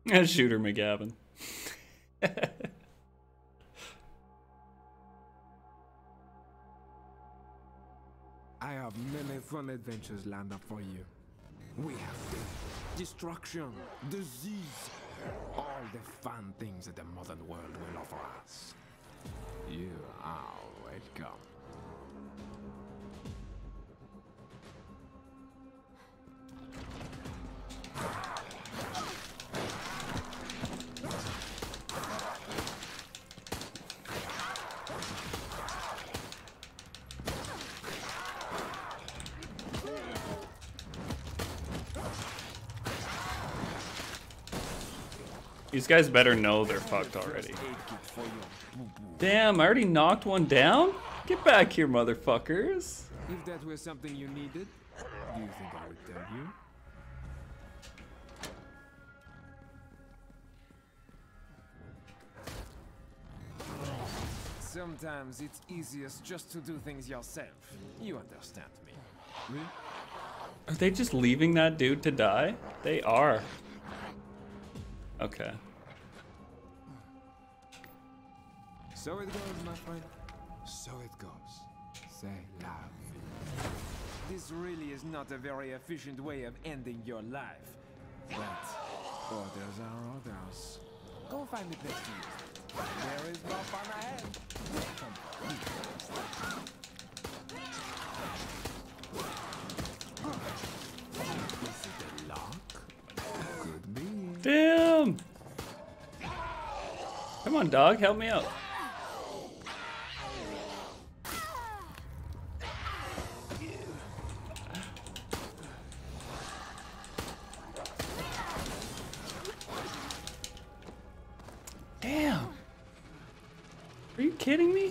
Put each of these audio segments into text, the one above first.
Shooter McGavin. I have many fun adventures lined up for you. We have death, destruction, disease, all the fun things that the modern world will offer us. You are welcome. These guys better know they're fucked already. Damn, I already knocked one down? Get back here, motherfuckers. If that were something you needed, do you think I would tell you? Sometimes it's easiest just to do things yourself. You understand me. Are they just leaving that dude to die? They are. Okay. So it goes, my friend. So it goes. Say la vie. This really is not a very efficient way of ending your life. But orders are orders. Go find the place to use it. There is no fun ahead. Is it a lock? Could be. Damn! Come on, dog, help me out. Damn! Are you kidding me?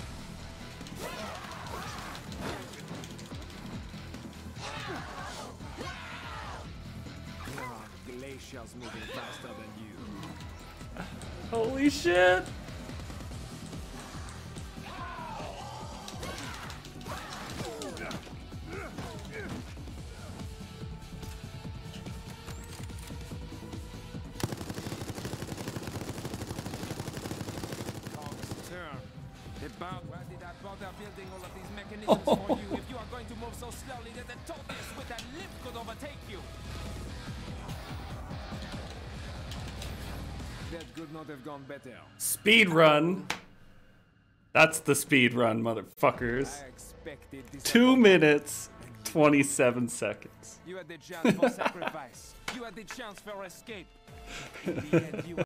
Glaciers moving faster than you. Holy shit! Why did I bother building all of these mechanisms for you if you are going to move so slowly that the tortoise with a lift could overtake you? That could not have gone better. Speed run. That's the speed run, motherfuckers. 2 minutes, 27 seconds. You had the chance for sacrifice. You had the chance for escape. In the end, you